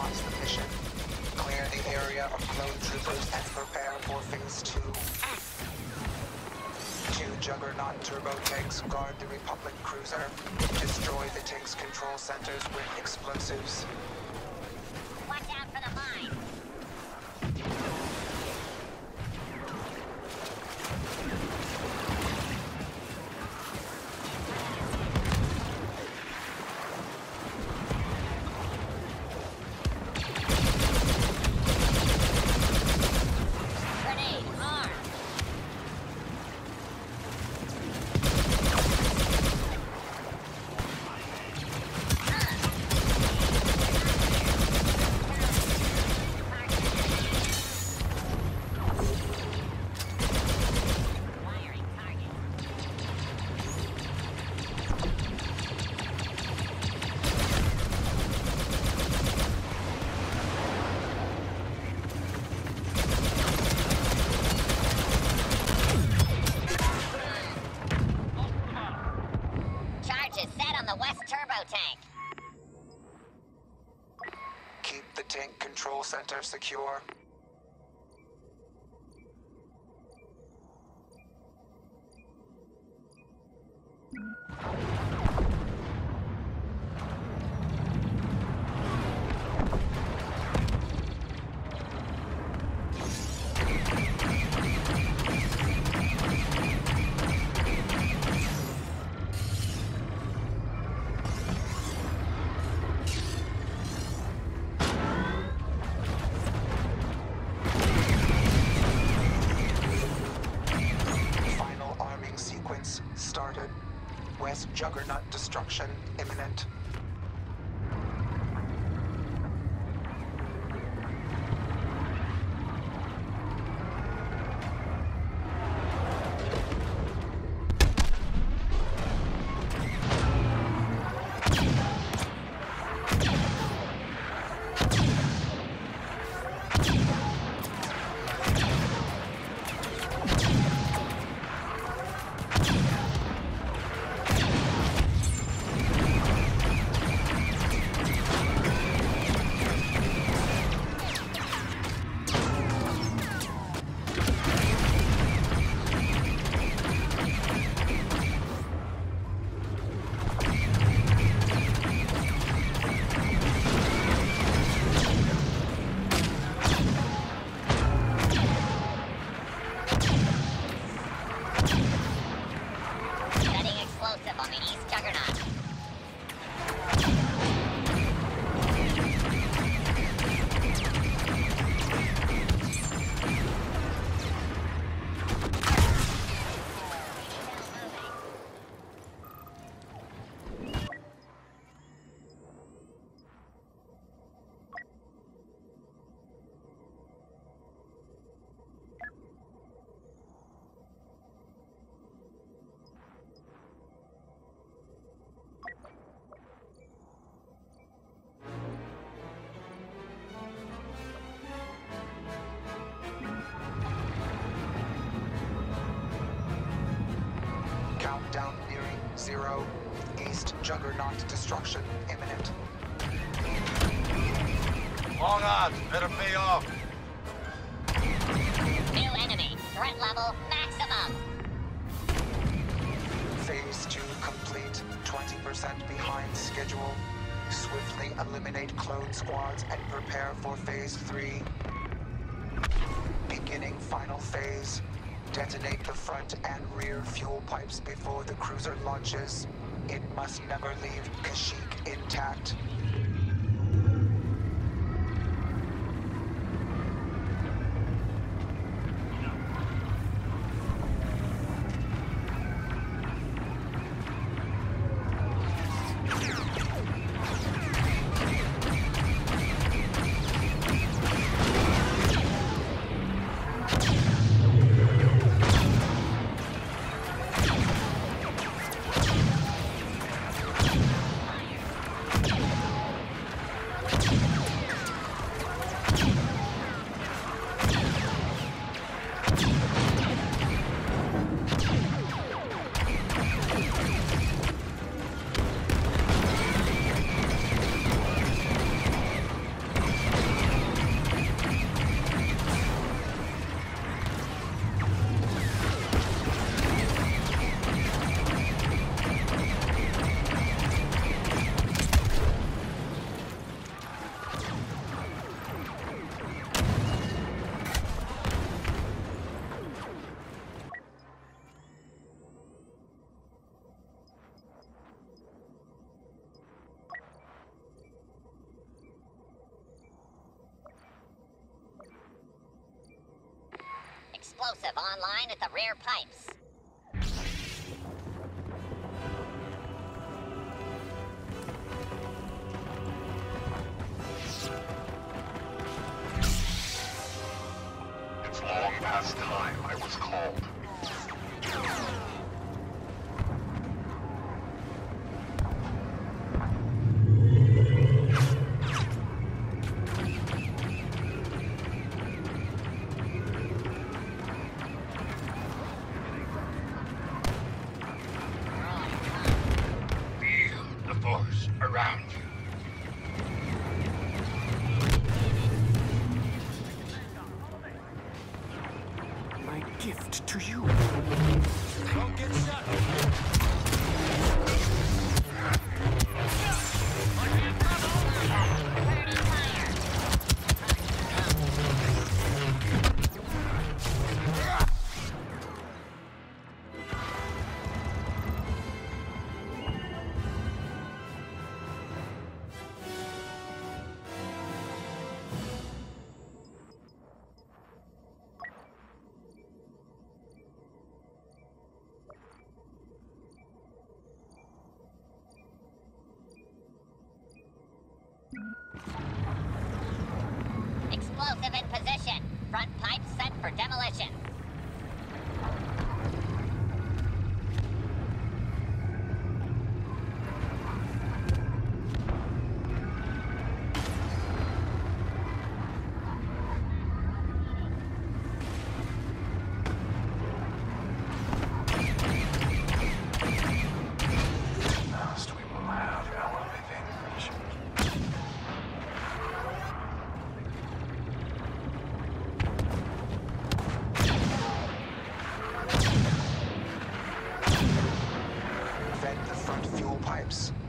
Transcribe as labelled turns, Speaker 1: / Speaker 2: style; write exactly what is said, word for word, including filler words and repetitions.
Speaker 1: What's the mission? Clear the area of clone troopers and prepare for phase two. Two Juggernaut turbo tanks guard the Republic cruiser. Destroy the tank's control centers with explosives.
Speaker 2: Watch out for the mine.
Speaker 1: Control center secure. Started. West Juggernaut destruction imminent. Countdown nearing zero. East Juggernaut destruction imminent.
Speaker 3: Long odds, better pay off.
Speaker 2: New enemy. Threat level maximum.
Speaker 1: Phase two complete. twenty percent behind schedule. Swiftly eliminate clone squads and prepare for phase three. Beginning final phase. Detonate the front and rear fuel pipes before the cruiser launches. It must never leave Kashyyyk intact.
Speaker 2: explosive online at the rear pipes.
Speaker 4: It's long past time I was called. Feel the force around you.
Speaker 5: My gift to you.
Speaker 3: Don't get shot.
Speaker 2: Returning fire. Explosive in position. Front pipe set for demolition.
Speaker 4: Last we will have our revenge.
Speaker 1: Vent the front fuel pipes.